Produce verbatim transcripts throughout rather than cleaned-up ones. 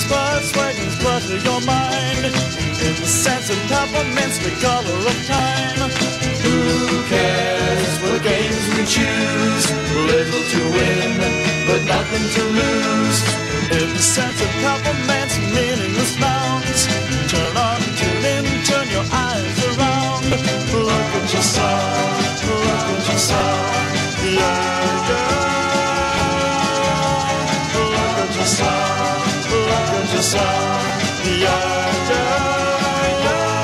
persuasions clutter your mind. Incense and peppermints, the color of time. Who cares what games we choose? Little to win, but nothing to lose. Incense and peppermints, meaningless nouns. Turn on, tune in, turn your eyes around. Look at yourself, look at yourself, yeah, yeah. Look at yourself, look at yourself, yeah, yeah,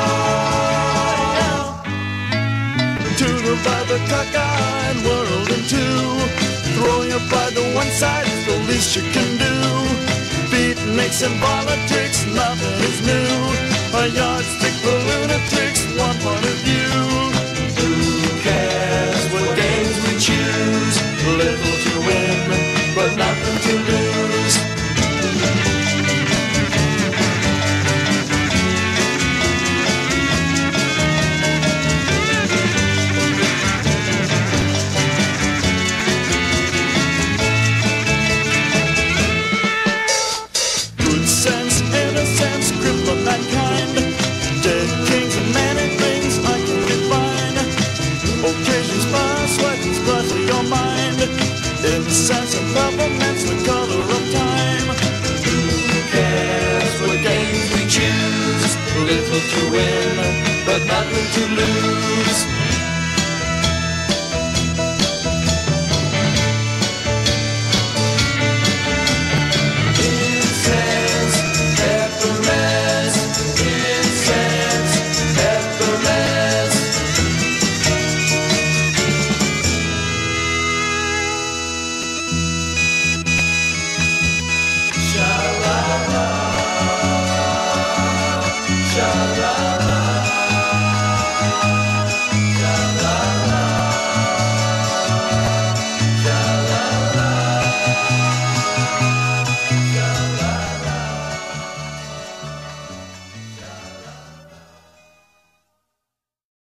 yeah, yeah. To divide the cockeyed world in two. Throwing your pride to one side is the least you can do. Beatniks and politics, nothing is new. A yardstick for lunatics, one point of view. Who cares what games we choose? Little to win, but nothing to lose.